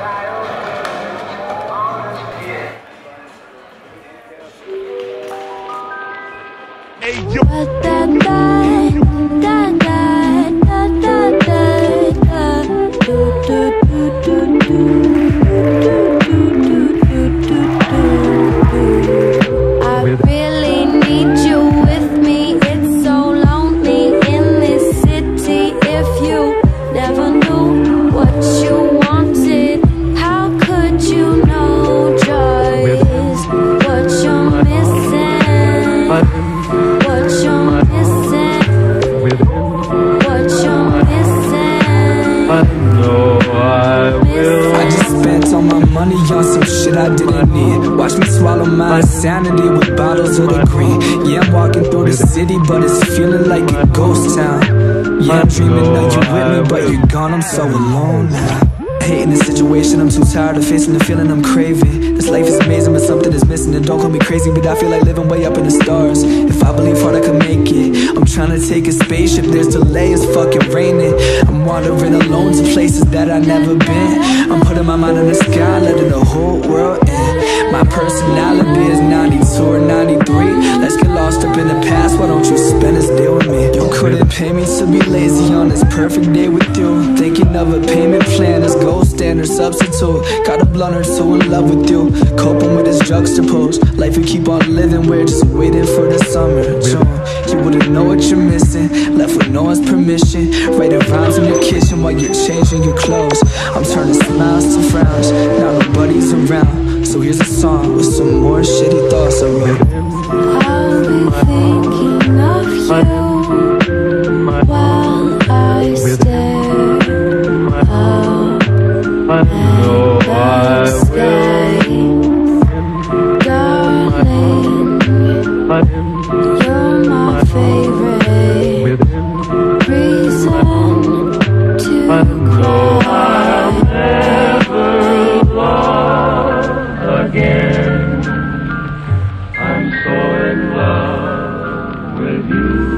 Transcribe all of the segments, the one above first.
Hey, yo. I really need you with me. It's so lonely in this city. If you never knew what you wanted, how could you know joy is what you're missing? What you're missing? What you're missing? I know I will. I just spent all my money on some shit I didn't need. Watch me swallow my insanity with bottles of the green. Yeah, I'm walking through the city, but it's feeling like a ghost town. Yeah, I'm dreaming of you with me, but you're gone, I'm so alone now. Hating the situation, I'm too tired of facing the feeling I'm craving. This life is amazing, but something is missing. And don't call me crazy, but I feel like living way up in the stars. If I believe hard, I can make it. I'm trying to take a spaceship, there's delay, it's fucking raining. I'm wandering alone to places that I've never been. I'm putting my mind in the sky, letting the whole world in. My personality is 92 or 93. Let's get lost up in the past, why don't you spend this day with me? You couldn't pay me to be lazy on this perfect day with you. Thinking of a payment plan as gold standard substitute. Got a blunt or two in love with you. Coping with this juxtaposed life we keep on living, we're just waiting for the summer June. You wouldn't know what you're missing, left with no one's permission. Writing rhymes in the kitchen while you're changing your clothes. I'm turning smiles to frowns, now nobody's around. So here's a song with some more shitty thoughts I wrote. I'll be thinking of you while I stare up at the sky. Darling, you're my favorite reason to cry. Again, I'm so in love with you.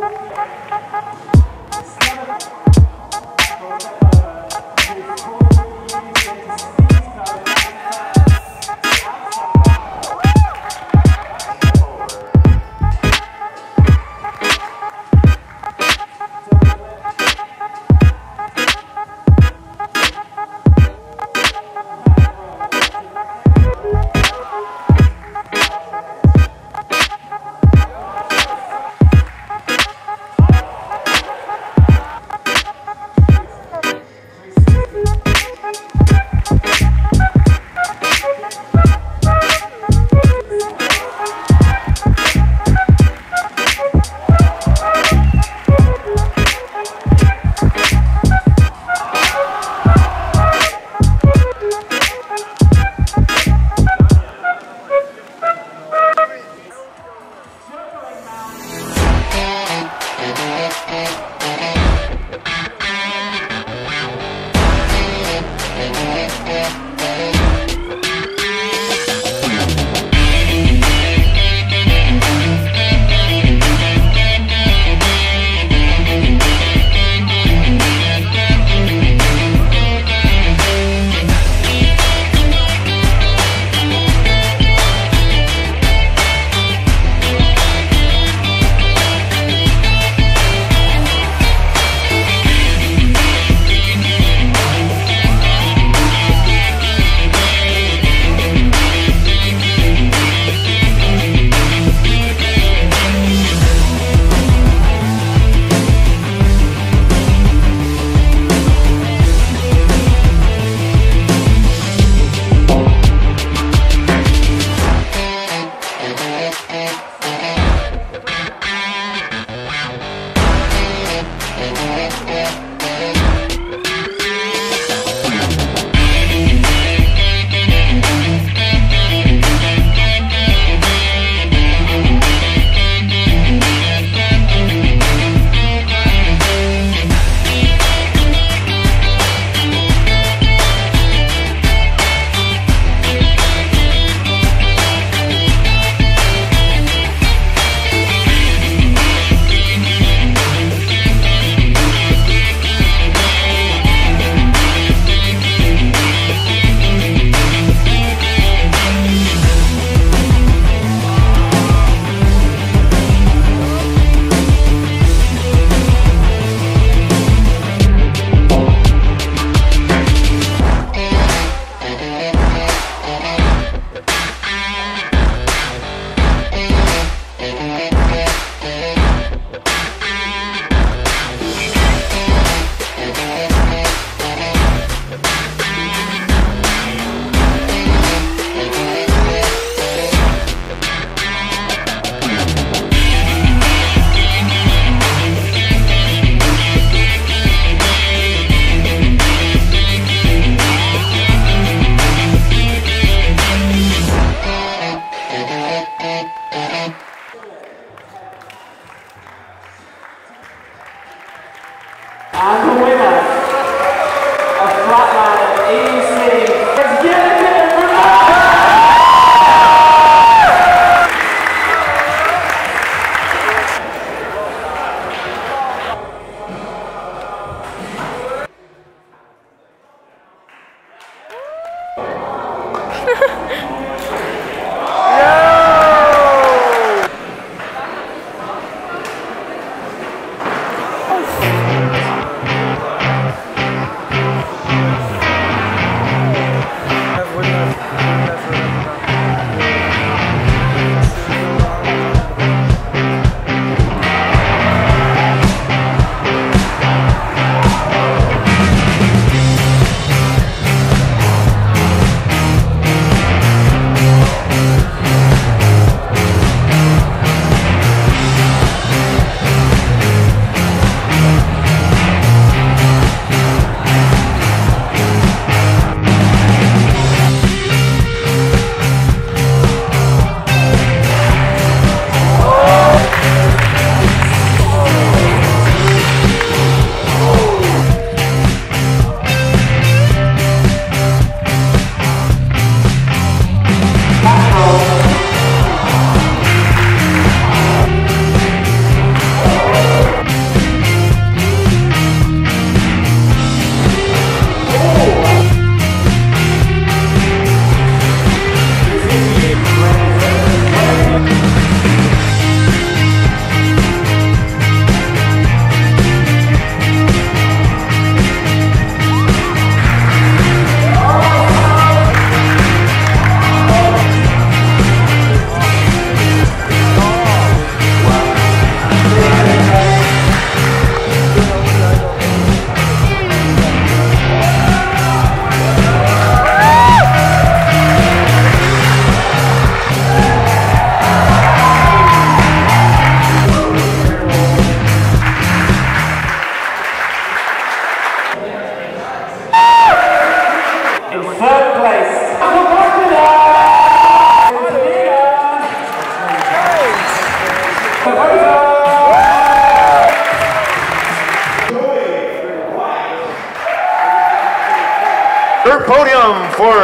And the winner of flatline EUC is Gilligan from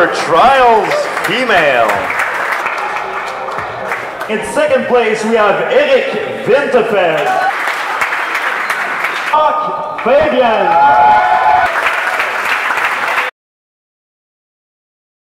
for trials female. In second place, we have Eric Winterfeld. Marc Fabian.